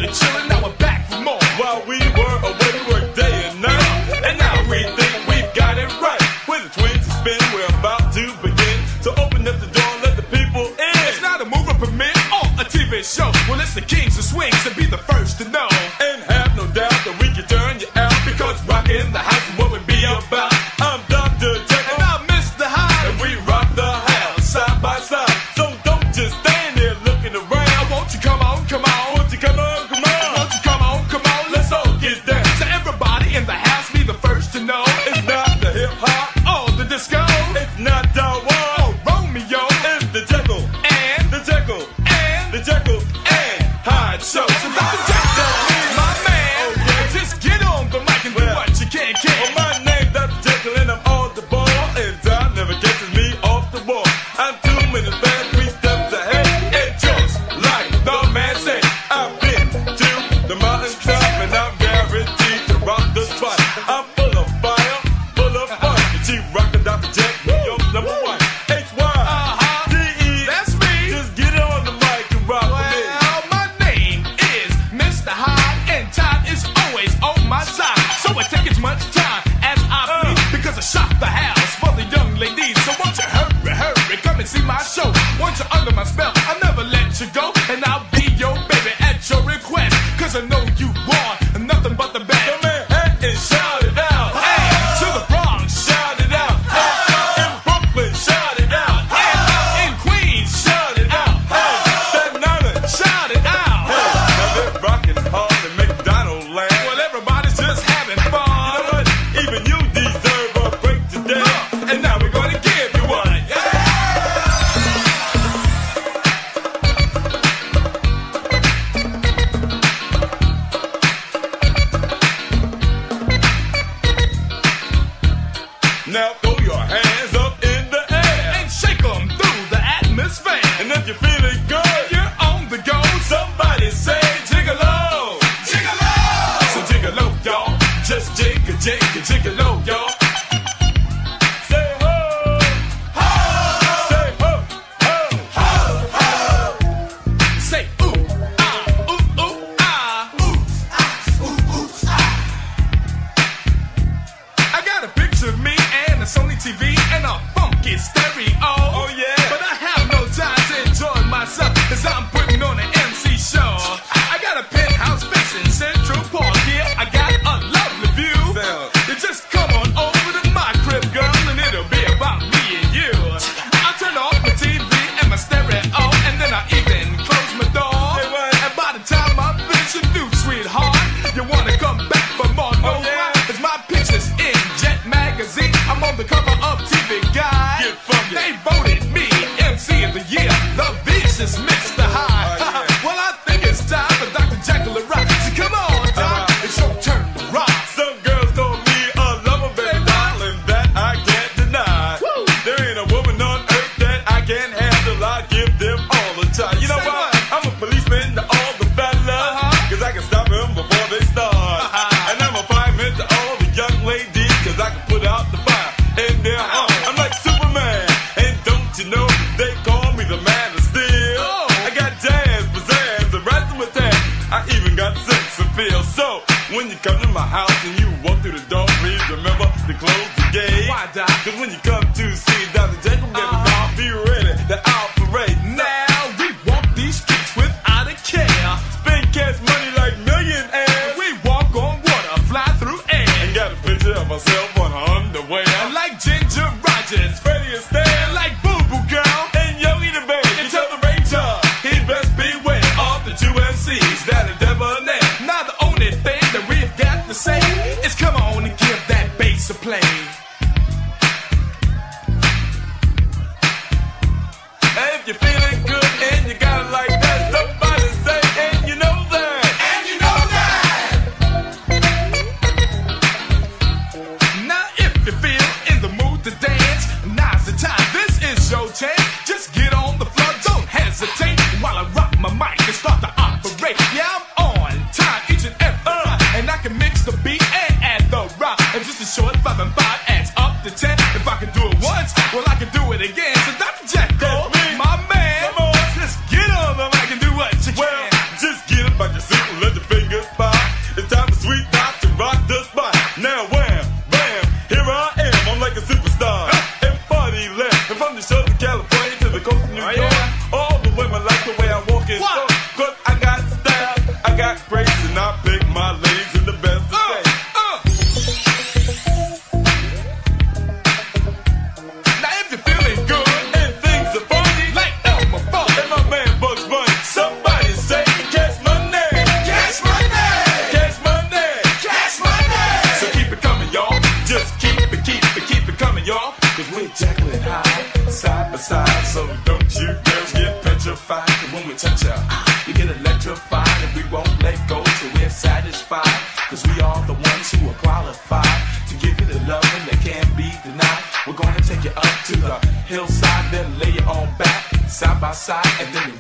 you're chilling, now we're back for more. While we were away, we worked day and night, and now we think we've got it right. With the twins to spin, we're about to begin. So open up the door and let the people in. It's not a movie premiere or a TV show. Well, it's the kings of swings to be the first to know. And have no doubt that we can turn you out, because rockin' the house is what we be about. I'm Dr. Jekyll And I'm Mr. Hyde, and we rock the house side by side. So don't just stand there looking around. won't you come on, come on? Won't you come on, come on? Won't you come on, come on? Let's all get down. So everybody in the house be the first to know. It's not the hip hop, Oh, the disco, it's not Darwin, oh, Romeo, it's the Jekyll, and the Jekyll, and the Jekyll and Hyde show. So Dr. Jekyll, my man, Okay. just get on the mic and do Well, what you can. Well, my name's Dr. Jekyll and I'm on the ball, and time never catches me off the wall. I'm 2 minutes fast, 3 steps ahead, and just like the man said, I've been to the mountain top and I'm guaranteed to rock the spot. I'm full of fire, full of fun. You keep rockin' Dr. Jekyll, you're number one. H-Y-D-E, That's me. just get on the mic and rock with me. Well, my name is Mr. Hyde, and time is always on my side. So I take as much time as I please, because I shop the house for the young ladies. So won't you hurry, hurry, come and see my show. Once you're under my spell, I'll never let you go, and I'll be your baby at your request, cause I know you want nothing but the best. Come in and shout it out. Hey, to the Bronx, Shout it out. In Brooklyn, shout it out. in Queens, Shout it out. Staten Island, shout it out. now they're rocking hard in McDonald land. Well, everybody's just having You know fun. what? Even you deserve a break today. And now we're gonna give you one. Now throw your hands up in the air. And shake 'em through the atmosphere. And if you're feeling good, You're on the go. somebody say jiggle-o. So jiggle-o, y'all. Just jiggle, jiggle, jiggle-o, y'all. Say ho. Say ho, ho. Say ooh, ah, ooh, ooh, ah. I got a picture of me and a Sony TV and a funky stereo. Oh, yeah. But I have no time to enjoy myself, cause I'm putting on an MC show. I got a penthouse facing Central Park. Yeah, I got a lovely view. Sound. You just come on over to my crib, girl, and it'll be about me and you. I turn off my TV and my stereo, and then I even close my door. Say what? And by the time I finish your new sweetheart, you wanna come back for more. Oh, Know yeah. why? 'Cause my picture's in Jet Magazine. I'm on the cover of TV Guide. Get funky. They voted me MC of the year, the vicious Mr. Hyde. Oh, yeah. Well, I think it's time for Dr. Jekyll to rock. So come on, Doc, it's your turn to rock. Some girls call me a lover, baby, darling, that I can't deny. Woo. There ain't a woman on earth that I can't handle. I give them all the time. You know Say what? what? I'm a policeman to all the fellas, cause I can stop them before they start. And I'm a fireman to all the young ladies, cause I can put out the fire in their heart. I'm like Superman, and don't you know, they call me the man of steel. Oh. I got jazz, pizzazz, and razzmatazz. I even got sex appeal. So, when you come to my house and you walk through the door, please remember to close the gate. Why, Doc? Cause when you come to see Dr. Jekyll, baby, I'll be ready to operate. Now we walk these streets without a care. Spend cash money like millionaires. We walk on water, fly through air. And got a picture of myself on her underwear. And like Ginger Rogers, Freddie Astaire and like Boo Boo Girl, and Yogi the Babe. You tell the Ranger, he best beware of the two MCs that are debonair. now the only thing that we've got to say is come on and give that bass a play. Hey, if you're feeling good and you got it like that, somebody say, and you know that. And you know that. Now if you feel in the mood to dance, now's the time. This is your chance. Just get on the floor, don't hesitate, while I rock my mic and start to operate. Yeah, I'm on time each and every time, and I can mix the beat and add the rock. And just a short 5 and 5 adds up to 10. If I can do it once, well I can do it again. So Dr. Jekyll, That's me. my man, Come on. just get on the mic and do what you Well, can. just get up out your seat and let the got grace and I pick my ladies in the best of days. Now if you're feeling good And things are funny like Elmer Fudd and my man Bugs Bunny, somebody say cash money, cash money, cash money, cash money. so keep it coming, y'all. Just keep it coming, y'all. Cause we're Jekyll high, side by side. So don't you girls get petrified. Cause when we touch ya, you get electrified. And we won't let go till we're satisfied. Cause we are the ones who are qualified to give you the loving that can't be denied. We're gonna take you up to the hillside, then lay you on back, side by side, and then